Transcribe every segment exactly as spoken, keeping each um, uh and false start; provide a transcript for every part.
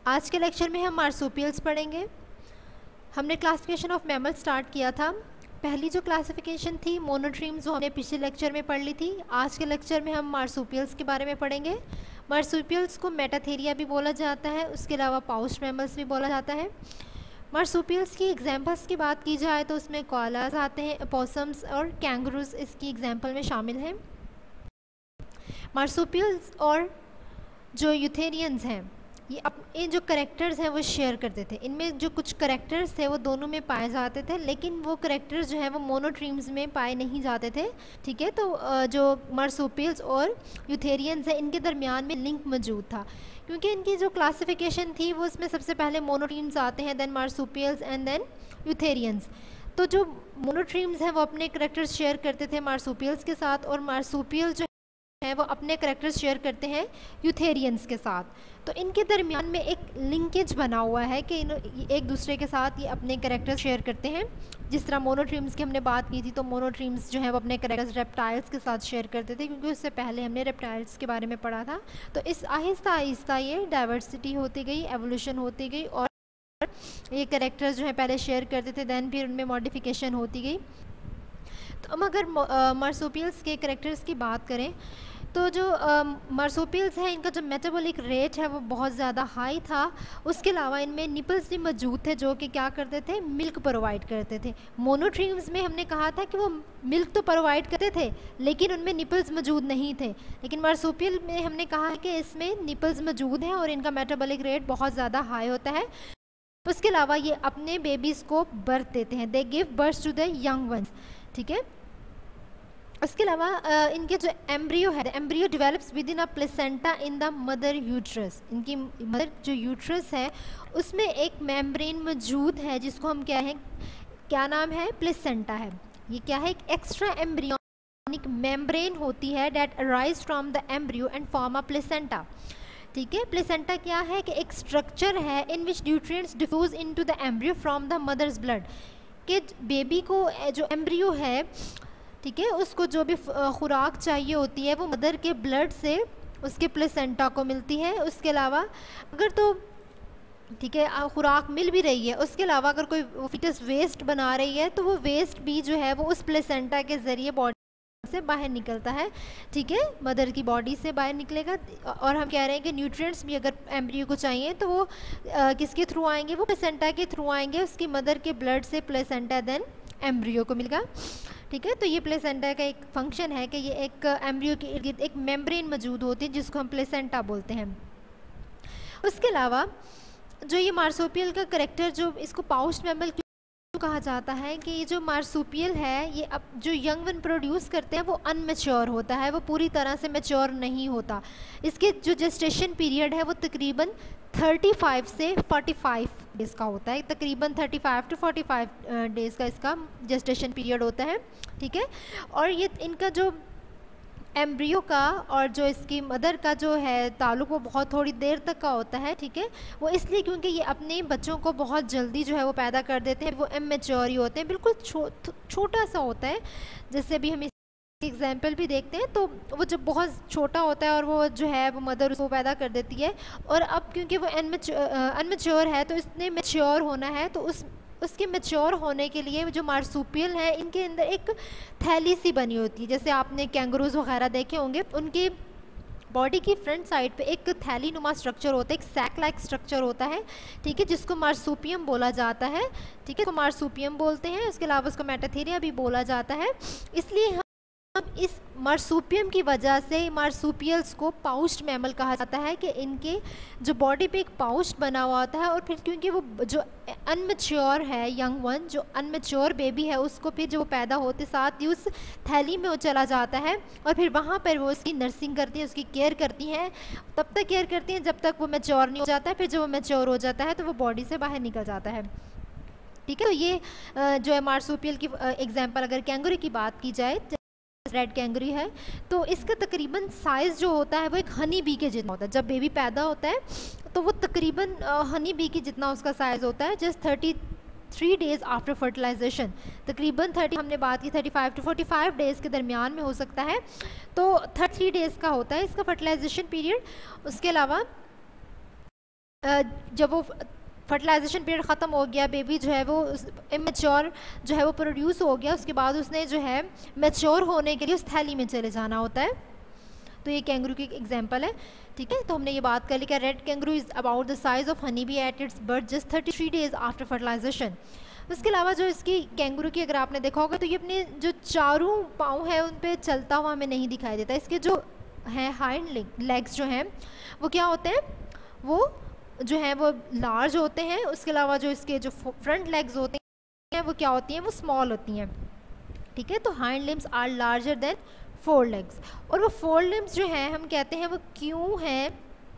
आज के लेक्चर में हम मार्सुपियल्स पढ़ेंगे। हमने क्लासिफिकेशन ऑफ मैमल स्टार्ट किया था। पहली जो क्लासिफिकेशन थी मोनोट्रीम्स, जो हमने पिछले लेक्चर में पढ़ ली थी। आज के लेक्चर में हम मार्सुपियल्स के बारे में पढ़ेंगे। मार्सुपियल्स को मेटाथेरिया भी बोला जाता है, उसके अलावा पाउच मैमल्स भी बोला जाता है। मार्सुपियल्स की एग्जांपल्स की बात की जाए तो उसमें कोआलास आते हैं, पोसम्स और कैंगरूज इसकी एग्जांपल में शामिल हैं। मार्सुपियल्स और जो यूथेरियंस हैं ये अपने जो करेक्टर्स हैं वो शेयर करते थे। इनमें जो कुछ करेक्टर्स थे वो दोनों में पाए जाते थे, लेकिन वो करेक्टर्स जो है वो मोनोट्रीम्स में पाए नहीं जाते थे। ठीक है, तो जो मार्सुपियल्स और यूथेरियंस हैं इनके दरमियान में लिंक मौजूद था, क्योंकि इनकी जो क्लासिफिकेशन थी वो इसमें सबसे पहले मोनोट्रीम्स आते हैं, then marsupials and then eutherians. तो जो मोनोट्रीम्स हैं वो अपने करेक्टर्स शेयर करते थे मार्सुपियल्स के साथ, और मार्सुपियल जो है वो अपने करेक्टर्स शेयर करते हैं यूथेरियंस के साथ। तो इनके दरमियान में एक लिंकेज बना हुआ है कि एक दूसरे के साथ ये अपने करेक्टर्स शेयर करते हैं। जिस तरह मोनोट्रीम्स की हमने बात की थी, तो मोनोट्रीम्स जो है वो अपने करेक्टर्स रेप्टाइल्स के साथ शेयर करते थे, क्योंकि उससे पहले हमने रेप्टाइल्स के बारे में पढ़ा था। तो इस आहिस्ता आहिस्ता ये डाइवर्सिटी होती गई, एवोल्यूशन होती गई, और ये करेक्टर्स जो है पहले शेयर करते थे, दैन फिर उनमें मॉडिफिकेशन होती गई। तो हम अगर मार्सुपियल्स के करेक्टर्स की बात करें तो जो मार्सुपियल्स हैं इनका जो मेटाबॉलिक रेट है वो बहुत ज़्यादा हाई था। उसके अलावा इनमें निपल्स भी मौजूद थे जो कि क्या करते थे, मिल्क प्रोवाइड करते थे। मोनोट्रीम्स में हमने कहा था कि वो मिल्क तो प्रोवाइड करते थे लेकिन उनमें निपल्स मौजूद नहीं थे, लेकिन मार्सुपियल में हमने कहा है कि इसमें निपल्स मौजूद हैं और इनका मेटाबॉलिक रेट बहुत ज़्यादा हाई होता है। उसके अलावा ये अपने बेबीज़ को बर्थ देते हैं, they give birth to the young ones. ठीक है, उसके अलावा इनके जो एम्ब्रियो है, embryo develops within a placenta in the mother uterus. इनकी मदर जो यूट्रस है उसमें एक मेम्ब्रेन मौजूद है जिसको हम क्या है, क्या नाम है, प्लेसेंटा है। ये क्या है, एक एक्स्ट्रा एम्ब्रियोनिक मेम्ब्रेन होती है that arise from the embryo and form a placenta. ठीक है, प्लेसेंटा क्या है कि एक स्ट्रक्चर है in which nutrients diffuse into the embryo from the mother's blood. कि बेबी को जो एम्ब्रियो है, ठीक है, उसको जो भी खुराक चाहिए होती है वो मदर के ब्लड से उसके प्लेसेंटा को मिलती है। उसके अलावा अगर तो ठीक है खुराक मिल भी रही है, उसके अलावा अगर कोई फिटस वेस्ट बना रही है तो वो वेस्ट भी जो है वो उस प्लेसेंटा के ज़रिए बॉडी से बाहर निकलता है। ठीक है, मदर की बॉडी से बाहर निकलेगा। और हम कह रहे हैं कि न्यूट्रिएंट्स भी अगर एम्ब्रियो को चाहिए तो वो आ, किसके थ्रू आएंगे, वो प्लेसेंटा के थ्रू आएंगे, उसकी मदर के ब्लड से प्लेसेंटा देन एम्ब्रियो को मिलेगा। ठीक है, तो ये प्लेसेंटा का एक फंक्शन है कि ये एक एम्ब्रियो के इर्द गिर्द एक मेम्ब्रेन मौजूद होती है जिसको हम प्लेसेंटा बोलते हैं। उसके अलावा जो ये मार्सुपियल का करेक्टर, जो इसको पाउच मैमल क्यों कहा जाता है कि ये जो मार्सुपियल है ये अब जो यंग वन प्रोड्यूस करते हैं वो अनमेच्योर होता है, वो पूरी तरह से मैच्योर नहीं होता। इसके जो जेस्टेशन पीरियड है वो तकरीबन पैंतीस से पैंतालीस डेज़ का होता है, तकरीबन पैंतीस टू पैंतालीस डेज़ का इसका जेस्टेशन पीरियड होता है। ठीक है, और ये इनका जो एम्ब्रियो का और जो इसकी मदर का जो है ताल्लुक़ वो बहुत थोड़ी देर तक का होता है। ठीक है, वो इसलिए क्योंकि ये अपने बच्चों को बहुत जल्दी जो है वो पैदा कर देते हैं, वो इमेच्योर ही होते हैं, बिल्कुल छो, छोटा सा होता है। जैसे अभी हम एग्जाम्पल भी देखते हैं तो वो जब बहुत छोटा होता है और वो जो है वो मदर उसको पैदा कर देती है, और अब क्योंकि वो अनमेच्योर है तो इसने मैच्योर होना है, तो उस उसके मैच्योर होने के लिए जो मार्सुपियल है इनके अंदर एक थैली सी बनी होती है। जैसे आपने कैंगरूज वगैरह देखे होंगे, उनकी बॉडी की फ्रंट साइड पे एक थैली नुमा स्ट्रक्चर होता है, एक सैक लाइक स्ट्रक्चर होता है। ठीक है, जिसको मार्सुपियम बोला जाता है। ठीक है, तो मार्सुपियम बोलते हैं, उसके अलावा उसको मेटाथेरिया भी बोला जाता है। इसलिए हम इस मार्सुपियम की वजह से मार्सुपियल्स को पाउच्ड मैमल कहा जाता है कि इनके जो बॉडी पे एक पाउच बना हुआ होता है, और फिर क्योंकि वो जो अनमेच्योर है यंग वन, जो अनमेच्योर बेबी है उसको फिर जो पैदा होते साथ ही उस थैली में वो चला जाता है, और फिर वहाँ पर वो उसकी नर्सिंग करती है, उसकी केयर करती हैं, तब तक केयर करती हैं जब तक वो मैच्योर नहीं हो जाता है। फिर जब वो मैच्योर हो जाता है तो वो बॉडी से बाहर निकल जाता है। ठीक है, तो ये जो है मार्सुपियल की एग्जाम्पल अगर कैंगरू की बात की जाए, रेड कैंगरी है, तो इसका तकरीबन साइज़ जो होता है वो एक हनी बी के जितना होता है। जब बेबी पैदा होता है तो वो तकरीबन हनी बी के जितना उसका साइज़ होता है, just thirty three days after fertilisation. तकरीबन थर्टी हमने बात की thirty five to forty five days के दरमियान में हो सकता है, तो थर्टी थ्री डेज़ का होता है इसका फर्टिलाइजेशन पीरियड। उसके अलावा जब वो फर्टिलाइजेशन पीरियड ख़त्म हो गया, बेबी जो है वो इमेच्योर जो है वो प्रोड्यूस हो गया, उसके बाद उसने जो है मैच्योर होने के लिए उस थैली में चले जाना होता है। तो ये कैंगरू की एग्जांपल है, ठीक है। तो हमने ये बात कर ली कि red kangaroo is about the size of honey bee at its birth just thirty three days after fertilisation. उसके अलावा जो इसकी कैंगरू की अगर आपने देखा होगा तो ये अपने जो चारों पाँव हैं उन पे चलता हुआ हमें नहीं दिखाई देता। इसके जो हैं हाइंड लेग्स जो हैं वो क्या होते हैं, वो जो है वो लार्ज होते हैं। उसके अलावा जो इसके जो फ्रंट लेग्स होते हैं वो क्या होती हैं, वो स्मॉल होती हैं, ठीक है। तो hind limbs are larger than fore legs. और वो फोर लिम्स जो हैं हम कहते हैं वो क्यों हैं,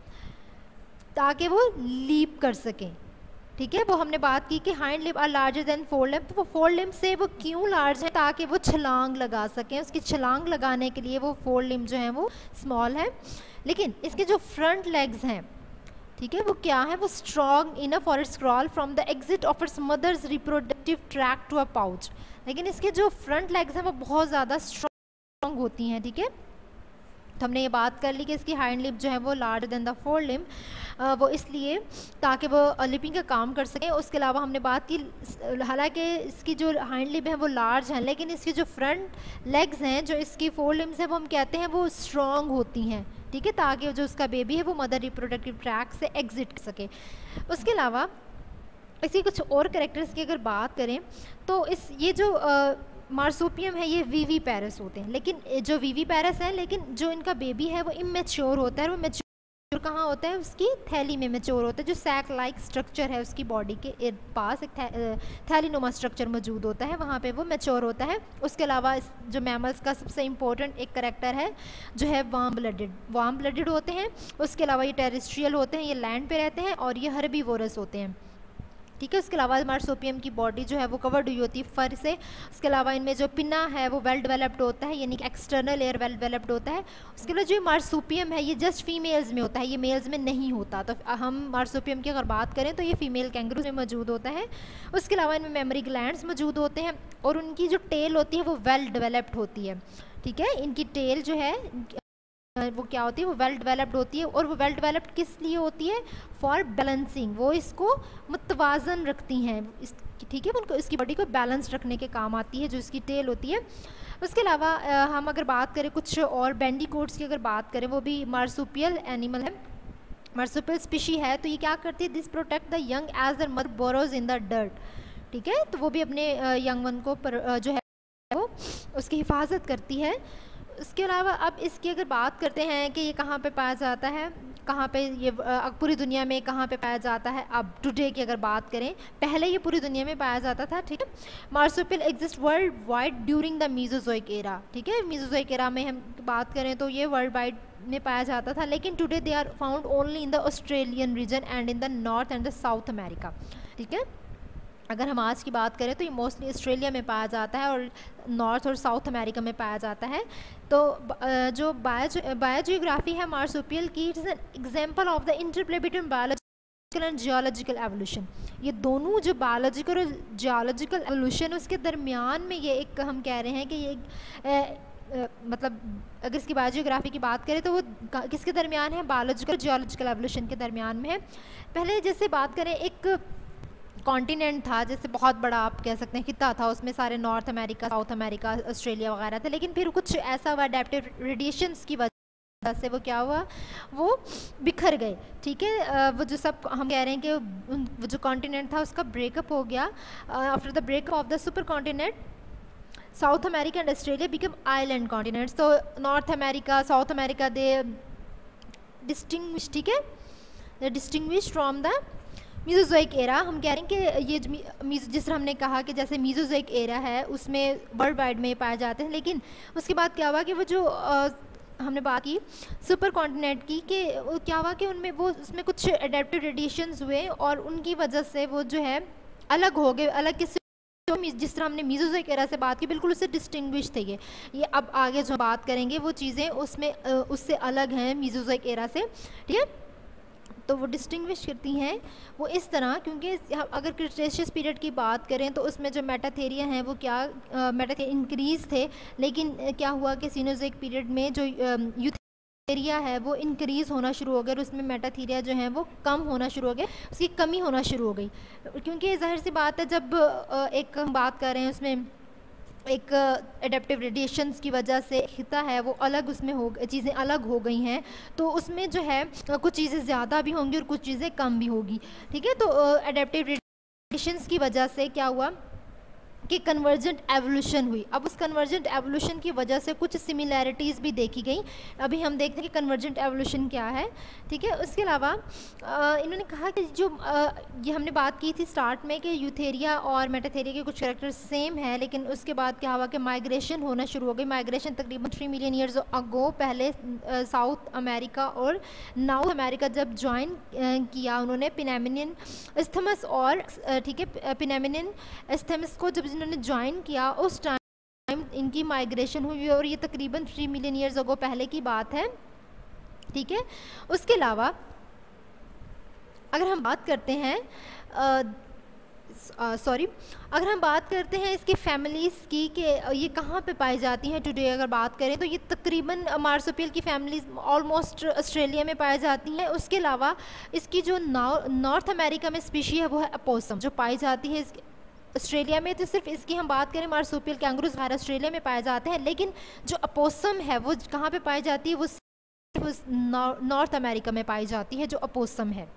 ताकि वो लीप कर सकें, ठीक है। वो हमने बात की कि hind limb are larger than fore limb. तो वो फोर लिम्ब से वो क्यों लार्ज है, ताकि वो छलांग लगा सकें। उसकी छलांग लगाने के लिए वो फोर लिम्ब जो हैं वो स्मॉल है। लेकिन इसके जो फ्रंट लेग्स हैं, ठीक है, वो क्या है, वो strong enough for its crawl from the exit of its mother's reproductive tract to a pouch. लेकिन इसके जो फ्रंट लेग्स हैं वो बहुत ज़्यादा स्ट्रॉन्ग होती हैं, ठीक है। तो हमने ये बात कर ली कि इसकी हाइंड लिप जो है वो larger than the fore limb, वो इसलिए ताकि वो लिपिंग का काम कर सकें। उसके अलावा हमने बात की, हालांकि इसकी जो हाइंड लिप है वो लार्ज हैं, लेकिन इसकी जो फ्रंट लेग्स हैं, जो इसकी फोर लिम्स हैं, वो हम कहते हैं वो स्ट्रॉन्ग होती हैं, ठीक है, ताकि जो उसका बेबी है वो मदर रिप्रोडक्टिव ट्रैक से एग्जिट कर सके। उसके अलावा इसकी कुछ और कैरेक्टर्स की अगर बात करें तो इस ये जो मार्सोपियम है ये वीवी पैरस होते हैं, लेकिन जो वीवी पैरस है, लेकिन जो इनका बेबी है वो इमेच्योर होता है। वो मैच्योर कहाँ होता है, उसकी थैली में मैच्योर होता है। जो सैक लाइक स्ट्रक्चर है उसकी बॉडी के पास एक थै, थैलीनुमा स्ट्रक्चर मौजूद होता है, वहाँ पे वो मैच्योर होता है। उसके अलावा जो मैमल्स का सबसे इम्पोर्टेंट एक करेक्टर है जो है वार्म ब्लडेड, वार्म ब्लडेड होते हैं। उसके अलावा ये टेरेस्ट्रियल होते हैं, ये लैंड पे रहते हैं, और ये हर्बीवोरस होते हैं, ठीक है। उसके अलावा मार्सोपियम की बॉडी जो है वो कवर्ड हुई होती है फर से। उसके अलावा इनमें जो पिन्ना है वो वेल डेवलप्ड होता है, यानी कि एक्सटर्नल एयर वेल डेवलप्ड होता है। उसके अलावा जो मार्सोपियम है ये जस्ट फीमेल्स में होता है, ये मेल्स में नहीं होता। तो हम मार्सोपियम की अगर बात करें तो ये फीमेल कैंगरू में मौजूद होता है। उसके अलावा इनमें मेमोरी ग्लैंड्स मौजूद होते हैं, और उनकी जो टेल होती है वो वेल डेवलप्ड होती है, ठीक है। इनकी टेल जो है वो क्या होती है, वो वेल डेवलप्ड होती है। और वो वेल डेवलप्ड किस लिए होती है, फॉर बैलेंसिंग, वो इसको मुतवाज़न रखती हैं, इस ठीक है, उनको इसकी बॉडी को बैलेंस रखने के काम आती है जो इसकी टेल होती है। उसके अलावा हम अगर बात करें कुछ और बैंडिकोट्स की अगर बात करें, वो भी मार्सुपियल एनिमल है, मार्सुपियल स्पीशी है। तो ये क्या करती है, this protect the young as their mother burrows in the dirt, ठीक है। तो वो भी अपने यंग वन को पर, जो है वो उसकी हिफाजत करती है। उसके अलावा अब इसकी अगर बात करते हैं कि ये कहाँ पे पाया जाता है, कहाँ पे ये पूरी दुनिया में कहाँ पे पाया जाता है। अब टुडे की अगर बात करें, पहले ये पूरी दुनिया में पाया जाता था, ठीक है। Marsupial exist world wide during the Mesozoic era, ठीक है। मीजोजोइक एरा में हम बात करें तो ये वर्ल्ड वाइड में पाया जाता था, लेकिन today they are found only in the Australian region and in the North and the South America, ठीक है। अगर हम आज की बात करें तो ये मोस्टली ऑस्ट्रेलिया में पाया जाता है और नॉर्थ और साउथ अमेरिका में पाया जाता है। तो जो बायो बायोजियोग्राफी है मार्सुपियल की, it is an example of the interplay between biological and geological evolution. ये दोनों जो बायोलॉजिकल और जियोलॉजिकल एवोल्यूशन उसके दरमियान में ये एक हम कह रहे हैं कि ये ए, ए, मतलब अगर इसकी बायोजियोग्राफी की बात करें तो वो किसके दरमियान है, बायोलॉजिकल जियोलॉजिकल एवोल्यूशन के दरमियान में है। पहले जैसे बात करें, एक कॉन्टिनेंट था, जैसे बहुत बड़ा आप कह सकते हैं खिता था, उसमें सारे North America, South America, Australia वगैरह थे। लेकिन फिर कुछ ऐसा हुआ एडेप्टिव रेडिएशंस की वजह से वो क्या हुआ, वो बिखर गए, ठीक है। वो जो सब हम कह रहे हैं कि वो जो कॉन्टिनेंट था उसका ब्रेकअप हो गया। After the breakup of the super continent, South America and Australia become island continents. तो North America, South America they distinguish, ठीक है, they distinguish from the Mesozoic era. हम कह रहे हैं कि ये जिस तरह हमने कहा कि जैसे मीजोजोइक एरा है उसमें वर्ल्ड वाइड में पाए जाते हैं, लेकिन उसके बाद क्या हुआ कि वो जो आ, हमने बात की सुपर कॉन्टिनेंट की, कि क्या हुआ कि उनमें वो उसमें कुछ एडेप्टिव रेडिएशंस हुए और उनकी वजह से वो जो है अलग हो गए। अलग किस जिस तरह हमने मीजोजोइक एरा से बात की, बिल्कुल उससे डिस्टिंग्विश थे ये ये अब आगे जो बात करेंगे वो चीज़ें उसमें उससे अलग हैं मीजोजोइक एरा से, ठीक है। तो वो डिस्टिंग्विश करती हैं वो इस तरह, क्योंकि अगर क्रिटेशियस पीरियड की बात करें तो उसमें जो मेटाथेरिया हैं वो क्या मेटाथेरिया इंक्रीज थे, लेकिन क्या हुआ कि सीनोजोइक पीरियड में जो एरिया है वो इंक्रीज़ होना शुरू हो गया और उसमें मेटाथीरिया जो है वो कम होना शुरू हो गया, उसकी कमी होना शुरू हो गई। क्योंकि ज़ाहिर सी बात है, जब एक हम बात कर रहे हैं उसमें एक एडेप्टिव रेडिएशंस की वजह से हिता है वो अलग, उसमें हो चीज़ें अलग हो गई हैं, तो उसमें जो है कुछ चीज़ें ज़्यादा भी होंगी और कुछ चीज़ें कम भी होगी। ठीक है, तो एडेप्टिव रेडिएशंस की वजह से क्या हुआ कि कन्वर्जेंट एवोल्यूशन हुई। अब उस कन्वर्जेंट एवोल्यूशन की वजह से कुछ सिमिलैरिटीज़ भी देखी गई। अभी हम देखते हैं कि कन्वर्जेंट एवोल्यूशन क्या है। ठीक है, उसके अलावा इन्होंने कहा कि जो आ, ये हमने बात की थी स्टार्ट में कि यूथेरिया और मेटाथेरिया के कुछ कैरेक्टर्स सेम है, लेकिन उसके बाद क्या हुआ कि माइग्रेशन होना शुरू हो गई। माइग्रेशन तकरीबन थ्री मिलियन ईयर्स अगो पहले साउथ अमेरिका और नॉर्थ अमेरिका जब ज्वाइन किया उन्होंने पिनामिनियन इस्थमस और ठीक है पिनामिनियन इस्थमस को जब इन्होंने ज्वाइन किया उस टाइम इनकी माइग्रेशन हुई और ये तकरीबन थ्री मिलियन ईयर्स अगो पहले की बात है। ठीक है, उसके अलावा अगर हम बात करते हैं सॉरी अगर हम बात करते हैं इसकी फैमिलीज़ की कि ये कहाँ पे पाई जाती हैं टुडे, अगर बात करें तो ये तकरीबन मार्सुपियल की फैमिलीज़ ऑलमोस्ट ऑस्ट्रेलिया में पाई जाती हैं। उसके अलावा इसकी जो नॉर्थ अमेरिका में स्पीशी है वो है अपोसम, जो पाई जाती है ऑस्ट्रेलिया में। तो सिर्फ इसकी हम बात करें मार्सुपियल कैंगरूज वगैरह ऑस्ट्रेलिया में पाए जाते हैं, लेकिन जो अपोसम है वो कहाँ पे पाई जाती है, वो सिर्फ नॉर्थ अमेरिका में पाई जाती है जो अपोसम है।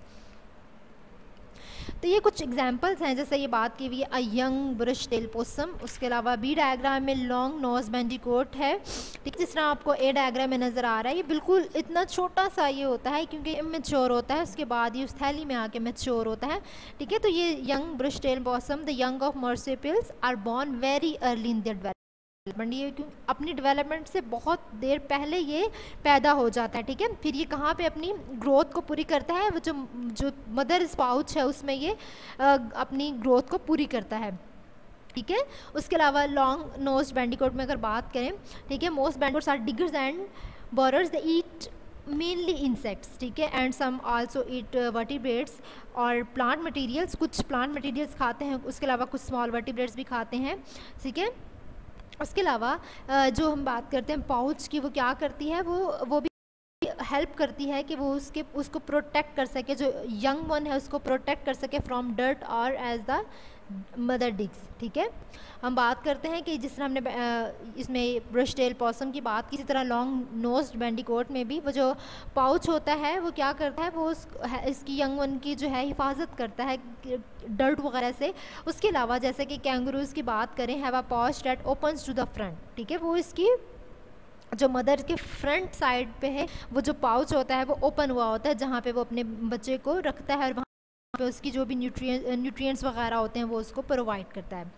तो ये कुछ एग्जांपल्स हैं, जैसे ये बात की हुई है a young brush tail possum. उसके अलावा बी डायग्राम में लॉन्ग नोज बैंडिकोट है। ठीक, जिस तरह आपको ए डायग्राम में नज़र आ रहा है, ये बिल्कुल इतना छोटा सा ये होता है क्योंकि इमेच्योर होता है, उसके बाद ये उस थैली में आके मैच्योर होता है। ठीक है, तो ये young brush tail possum the young of marsupials are born very early in their development. ये क्योंकि अपनी डेवलपमेंट से बहुत देर पहले ये पैदा हो जाता है। ठीक है, फिर ये कहाँ पे अपनी ग्रोथ को पूरी करता है, वो जो जो मदर स्पाउच है उसमें ये आ, अपनी ग्रोथ को पूरी करता है। ठीक है, उसके अलावा लॉन्ग नोज बैंडिकोट में अगर बात करें, ठीक है, most bandicoots are diggers and burrowers, they eat mainly insects. ठीक है, and some also eat vertebrates और प्लांट मटेरियल्स, कुछ प्लांट मटेरियल्स खाते हैं, उसके अलावा कुछ स्मॉल वर्टिब्रेट्स भी खाते हैं। ठीक है, उसके अलावा जो हम बात करते हैं पाउच की, वो क्या करती है, वो वो भी हेल्प करती है कि वो उसके उसको प्रोटेक्ट कर सके, जो यंग वन है उसको प्रोटेक्ट कर सके फ्रॉम डर्ट और एज द मदर डिग्स। ठीक है, हम बात करते हैं कि जिस तरह हमने इसमें ब्रश टेल पॉसम की बात की, इसी तरह लॉन्ग नोज्ड बैंडिकोट में भी वो जो पाउच होता है वो क्या करता है, वो उस, इसकी यंग वन की जो है हिफाजत करता है डर्ट वगैरह से। उसके अलावा जैसे कि कैंगरूज की बात करें, have a pouch that opens to the front. ठीक है, वो इसकी जो मदर के फ्रंट साइड पे है वो जो पाउच होता है वो ओपन हुआ होता है, जहाँ पे वो अपने बच्चे को रखता है और वहाँ पे उसकी जो भी न्यूट्रिएंट न्यूट्रिएंट्स वगैरह होते हैं वो उसको प्रोवाइड करता है।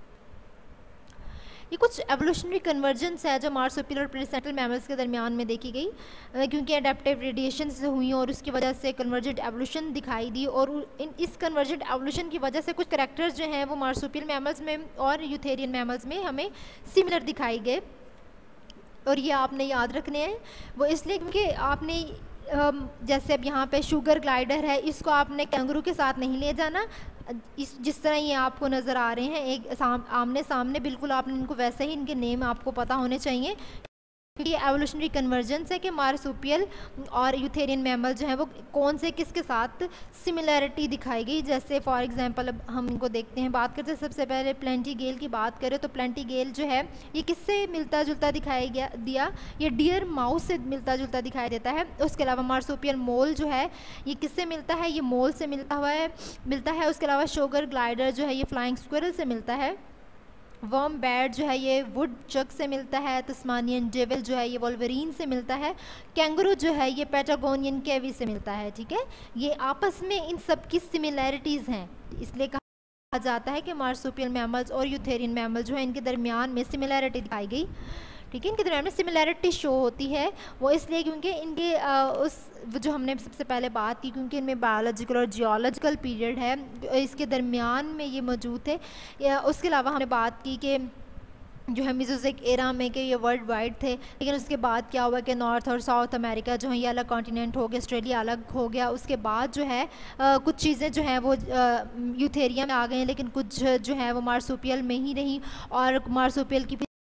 ये कुछ एवोल्यूशनरी कन्वर्जेंस है जो मार्सुपियल और प्लेसेंटल मैमल्स के दरमियान में देखी गई, क्योंकि अडेप्टिव रेडिएशन से हुई और उसकी वजह से कन्वर्जेंट एवोल्यूशन दिखाई दी। और इन इस कन्वर्जेंट एवोल्यूशन की वजह से कुछ करैक्टर्स जो हैं वो मार्सुपियल मैमल्स में और यूथेरियन मैमल्स में हमें सिमिलर दिखाई गए, और ये आपने याद रखने हैं। वो इसलिए क्योंकि आपने जैसे अब यहाँ पे शुगर ग्लाइडर है, इसको आपने कैंगरू के साथ नहीं ले जाना। इस जिस तरह ये आपको नज़र आ रहे हैं एक साम, आमने सामने, बिल्कुल आपने इनको वैसे ही इनके नेम आपको पता होने चाहिए, क्योंकि ये एवोल्यूशनरी कन्वर्जेंस है कि मार्सुपियल और यूथेरियन मैमल जो है वो कौन से किसके साथ सिमिलैरिटी दिखाई गई। जैसे फॉर एग्जांपल अब हम इनको देखते हैं, बात करते हैं सबसे पहले प्लेंटीगेल की बात करें तो प्लेंटीगेल जो है ये किससे मिलता जुलता दिखाया गया दिया ये डियर माउस से मिलता जुलता दिखाई देता है। उसके अलावा मार्सुपियल मोल जो है ये किससे मिलता है, ये मोल से मिलता हुआ है मिलता है उसके अलावा शुगर ग्लाइडर जो है ये फ्लाइंग स्क्विरल से मिलता है। वर्म बैट जो है ये वुड चक से मिलता है। तस्मानियन डेविल जो है ये वोल्वरीन से मिलता है। कैंगरू जो है ये पैटागोनियन केवी से मिलता है। ठीक है, ये आपस में इन सब की सिमिलैरिटीज़ हैं, इसलिए कहा जाता है कि मार्सुपियल मैमल्स और यूथेरियन मैमल जो है इनके दरमियान में सिमिलैरिटी दिखाई गई। ठीक है, इनके दरमियान में सिमिलैरिटी शो होती है, वो इसलिए क्योंकि इनके आ, उस जो हमने सबसे पहले बात की, क्योंकि इनमें बायोलॉजिकल और जियोलॉजिकल पीरियड है इसके दरमियान में ये मौजूद थे। उसके अलावा हमने बात की कि जो है मेसोज़ोइक एरा में कि ये वर्ल्ड वाइड थे, लेकिन उसके बाद क्या हुआ कि नॉर्थ और साउथ अमेरिका जो है ये अलग कॉन्टिनेंट हो गया, ऑस्ट्रेलिया अलग हो गया। उसके बाद जो है आ, कुछ चीज़ें जो हैं वो यूथेरिया में आ गई, लेकिन कुछ जो है वो मार्सुपियल में ही रही, और मार्सुपियल की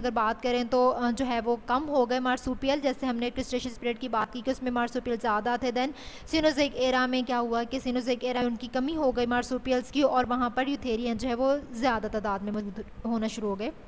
अगर बात करें तो जो है वो कम हो गए मार्सूपियल, जैसे हमने क्रिस्टेशियस पीरियड की बात की कि उसमें मार्सूपियल ज़्यादा थे। देन सिनोज़ोइक एरा में क्या हुआ कि सिनोज़ोइक एरा में उनकी कमी हो गई मार्सूपियल्स की, और वहाँ पर यूथेरियन जो है वो ज़्यादा तादाद में मौजूद होना शुरू हो गए।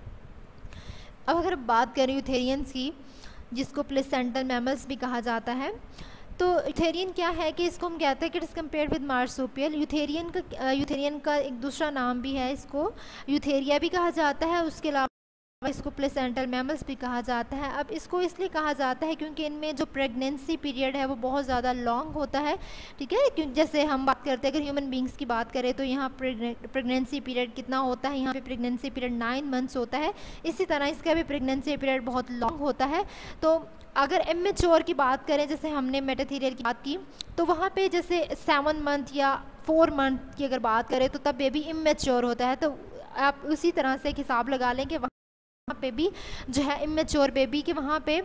अब अगर बात करें यूथेरियंस की, जिसको प्लेसेंटल मैमल्स भी कहा जाता है, तो यूथेरियन क्या है कि इसको हम कहते हैं कि it is compare with marsupial. Eutherian का यूथेरियन का एक दूसरा नाम भी है, इसको यूथेरिया भी कहा जाता है, उसके अलावा इसको प्लेसेंटल मैमल्स भी कहा जाता है। अब इसको इसलिए कहा जाता है क्योंकि इनमें जो प्रेगनेंसी पीरियड है वो बहुत ज़्यादा लॉन्ग होता है, ठीक है। क्योंकि जैसे हम बात करते हैं अगर ह्यूमन बींग्स की बात करें तो यहाँ प्रेगनेंसी पीरियड कितना होता है, यहाँ पे प्रेगनेंसी पीरियड नाइन मंथ्स होता है। इसी तरह इसका भी प्रेगनेंसी पीरियड बहुत लॉन्ग होता है। तो अगर इमेच्योर की बात करें, जैसे हमने मेटाथीरियल की बात की, तो वहाँ पे जैसे सेवन मंथ या फोर मंथ की अगर बात करें तो तब बेबी इमेच्योर होता है। तो आप उसी तरह से एक हिसाब लगा लें कि वहाँ पे भी जो है इमेच्योर बेबी के वहाँ पे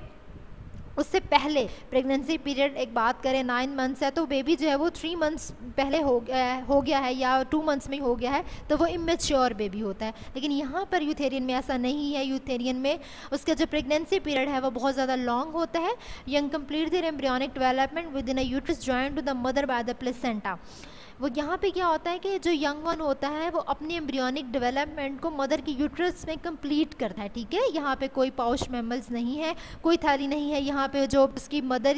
उससे पहले प्रेगनेंसी पीरियड एक बात करें नाइन मंथ्स है, तो बेबी जो है वो थ्री मंथ्स पहले हो गया हो गया है या टू मंथ्स में हो गया है, तो वो इमेच्योर बेबी होता है। लेकिन यहाँ पर यूथेरियन में ऐसा नहीं है। यूथेरियन में उसका जो प्रेगनेंसी पीरियड है वो बहुत ज़्यादा लॉन्ग होता है। Young complete their embryonic development within a uterus joined to the mother by the placenta. वो यहाँ पे क्या होता है कि जो यंग वन होता है वो अपनी एम्ब्रियोनिक डेवलपमेंट को मदर की यूट्रस में कंप्लीट करता है, ठीक है। यहाँ पे कोई पाउच मैमल्स नहीं है, कोई थैली नहीं है। यहाँ पे जो उसकी मदर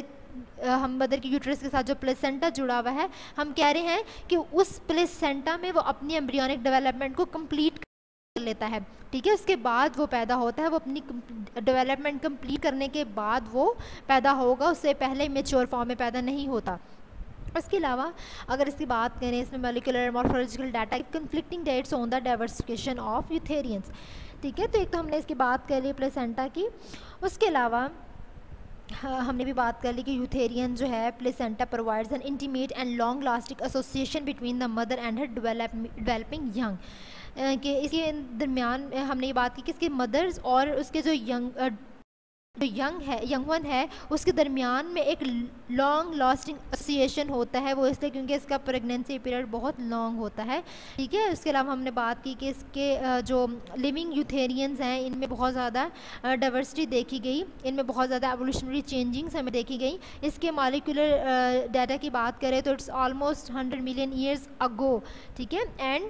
हम मदर की यूट्रस के साथ जो प्लेसेंटा जुड़ा हुआ है, हम कह रहे हैं कि उस प्लेसेंटा में वो अपनी एम्ब्रियोनिक डेवलपमेंट को कंप्लीट कर लेता है, ठीक है। उसके बाद वो पैदा होता है। वो अपनी डेवलपमेंट कंप्लीट करने के बाद वो पैदा होगा, उससे पहले मैच्योर फॉर्म में पैदा नहीं होता। इसके अलावा अगर इसकी बात करें, इसमें molecular morphological data conflicting dates on the diversification of eutherians, ठीक है। तो एक तो हमने इसकी बात कर ली प्लेसेंटा की। उसके अलावा हाँ, हमने भी बात कर ली कि यूथेरियन जो है placenta provides an intimate and long lasting association between the mother and her developing young, कि इसके दरमियान हमने ये बात की कि इसके मदर्स और उसके जो यंग जो यंग है यंग वन है उसके दरमियान में एक लॉन्ग लास्टिंग एसोसिएशन होता है। वो इसलिए क्योंकि इसका प्रेगनेंसी पीरियड बहुत लॉन्ग होता है, ठीक है। उसके अलावा हमने बात की कि इसके जो लिविंग यूथेरियंस हैं इनमें बहुत ज़्यादा डाइवर्सिटी देखी गई, इनमें बहुत ज़्यादा एवोल्यूशनरी चेंजिंग्स हमें देखी गई। इसके मॉलिक्यूलर डाटा की बात करें तो it's almost hundred million years ago, ठीक है,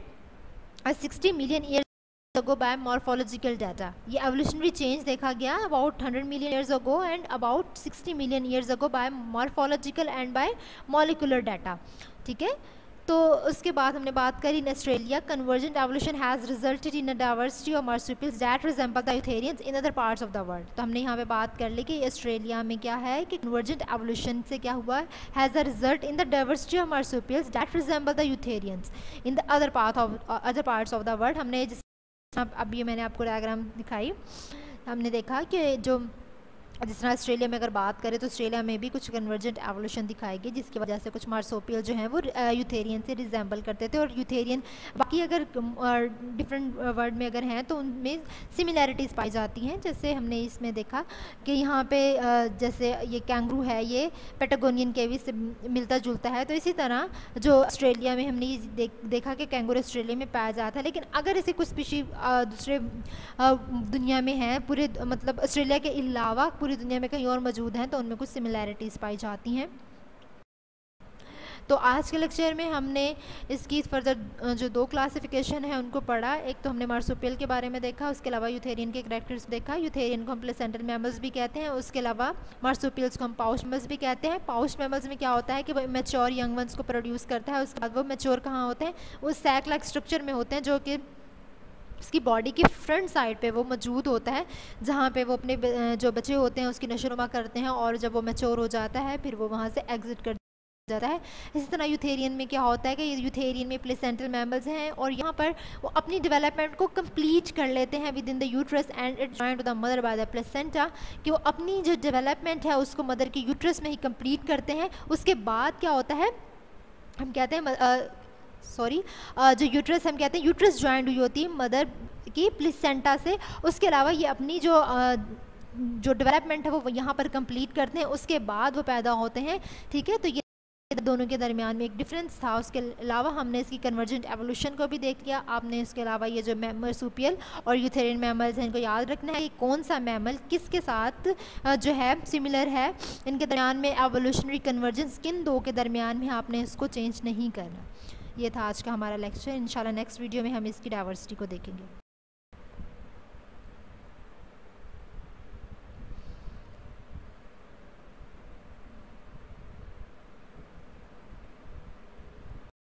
and sixty million years ago by morphological data। ये evolutionary change देखा गया about hundred million years ago and about sixty million years ago by morphological and by molecular data, ठीक है। तो उसके बाद हमने बात करी in Australia convergent evolution has resulted in a diversity of marsupials that resemble the eutherians in other parts of the world. तो हमने यहाँ पे बात कर ली कि ऑस्ट्रेलिया में क्या है कि कन्वर्जेंट एवोल्यूशन से क्या हुआ has a result in the diversity of marsupials that resemble the eutherians in the other part of other parts of the world. हमने अब अब ये मैंने आपको डायग्राम दिखाई, हमने देखा कि जो जिस तरह ऑस्ट्रेलिया में अगर बात करें तो ऑस्ट्रेलिया में भी कुछ कन्वर्जेंट एवोल्यूशन दिखाई गई जिसकी वजह से कुछ मार्सोपियल जो हैं वो यूथेरियन से रिजेंबल करते थे, और यूथेरियन बाकी अगर डिफरेंट वर्ड में अगर हैं तो उनमें सिमिलैरिटीज़ पाई जाती हैं। जैसे हमने इसमें देखा कि यहाँ पे जैसे ये कैंगरू है ये पैटागोनियन केवी से मिलता जुलता है, तो इसी तरह जो ऑस्ट्रेलिया में हमने देख, देखा कि कैंगरू ऑस्ट्रेलिया में पाया जाता है। लेकिन अगर ऐसे कुछ स्पीशी दूसरे दुनिया में हैं, पूरे मतलब ऑस्ट्रेलिया के अलावा पूरी दुनिया में कहीं और मौजूद हैं, तो उनमें कुछ सिमिलैरिटीज़ पाई जाती हैं। तो आज के लेक्चर में हमने इसकी फर्दर जो दो क्लासिफिकेशन है उनको पढ़ा। एक तो हमने मार्सुपियल के बारे में देखा, उसके अलावा यूथेरियन के कैरेक्टर्स देखा। यूथेरियन को हम प्लेसेंटल मैमल्स भी कहते हैं, उसके अलावा मार्सुपियल्स को हम पाउच मैमल्स भी कहते हैं। पाउच मैमल्स में क्या होता है कि वो मैच्योर यंग वंस को प्रोड्यूस करता है, उसके बाद वो मैच्योर कहाँ होते हैं, वो सैक लाइक स्ट्रक्चर में होते हैं जो कि उसकी बॉडी की फ्रंट साइड पे वो मौजूद होता है, जहाँ पे वो अपने जो बच्चे होते हैं उसकी नशोनुमा करते हैं, और जब वो मैच्योर हो जाता है फिर वो वहाँ से एग्जिट कर जाता है। इसी तरह यूथेरियन में क्या होता है कि यूथेरियन में प्लेसेंटल मैमल्स हैं और यहाँ पर वो अपनी डेवलपमेंट को कंप्लीट कर लेते हैं within the uterus and it joined to the mother by the placenta, कि वो अपनी जो डेवलपमेंट है उसको मदर की यूट्रस में ही कंप्लीट करते हैं। उसके बाद क्या होता है, हम कहते हैं सॉरी uh, जो यूट्रस हम कहते हैं यूट्रस जॉइंट हुई होती है मदर की प्लेसेंटा से। उसके अलावा ये अपनी जो uh, जो डेवलपमेंट है वो यहाँ पर कंप्लीट करते हैं, उसके बाद वो पैदा होते हैं, ठीक है। तो ये के दोनों के दरमियान में एक डिफरेंस था। उसके अलावा हमने इसकी कन्वर्जेंट एवोल्यूशन को भी देख लिया। आपने इसके अलावा ये जो मार्सुपियल और यूथेरियन मैमल्स हैं इनको याद रखना है कि कौन सा मैमल किसके साथ जो है सिमिलर है, इनके दरमियान में एवोल्यूशनरी कन्वर्जेंस किन दो के दरमियान में आपने इसको चेंज नहीं करना। ये था आज का हमारा लेक्चर। इंशाल्लाह नेक्स्ट वीडियो में हम इसकी डाइवर्सिटी को देखेंगे।